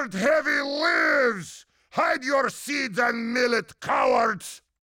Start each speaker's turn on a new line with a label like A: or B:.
A: Lord Heavy lives! Hide your seeds and millet, cowards!